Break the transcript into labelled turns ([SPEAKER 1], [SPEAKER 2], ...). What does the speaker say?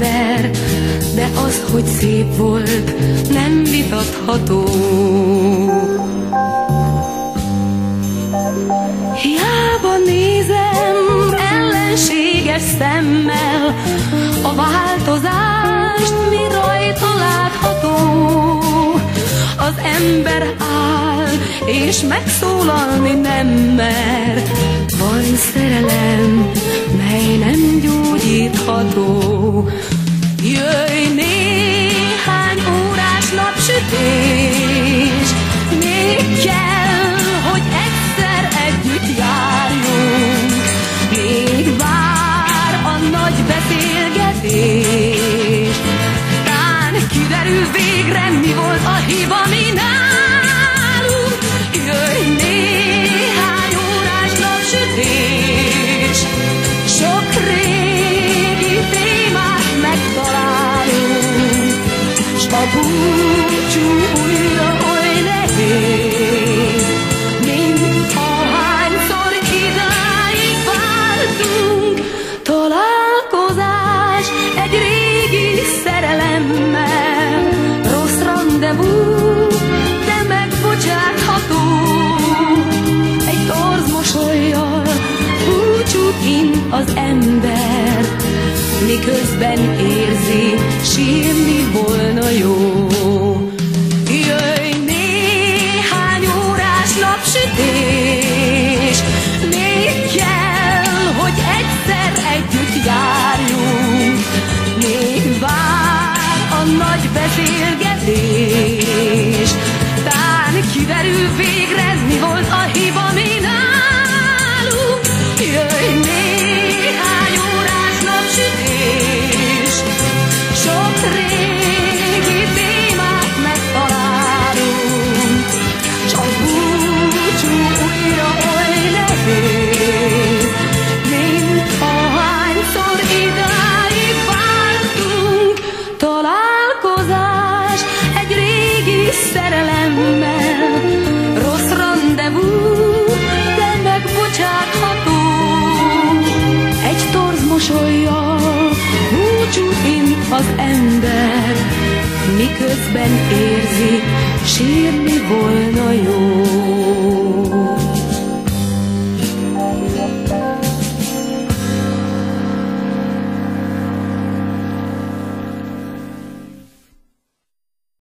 [SPEAKER 1] ember, de az, hogy szép volt, nem vitatható. Hiába nézem ellenséges szemmel a változást, mi rajta látható. Az ember áll, és megszólalni nem mer. Van szerelem, mely nem gyógyítható. Jöjj néhány órás napsütés, még kell, hogy egyszer együtt járjunk. Még vár a nagy beszélgetés, tán kiderül végre, mi volt a hiba mi nálunk. Jöjj néhány órás napsütés, sok régi témát megtalálunk, s a búcsú újra oly nehéz, mint ahányszor idáig váltunk. Találkozás egy régi szerelemmel, rossz randevú, de megbocsátható. Egy torz mosollyal búcsút int az ember, miközben érzi, sírni volna jó. Jöjj néhány órás napsütés, még kell, hogy egyszer együtt járjunk. Még vár a nagy beszélgetés, tán kiderül végre, mi volt a hiba mi nálunk. Jöjj néhány órás napsütés, sok régi témát megtalálunk, s a búcsú újra oly nehéz, mint ahányszor idáig váltunk. Találkozás egy régi szerelemmel, rossz randevú, de megbocsátható. Egy torz mosollyal búcsút int az ember, miközben érzi, sírni volna jó.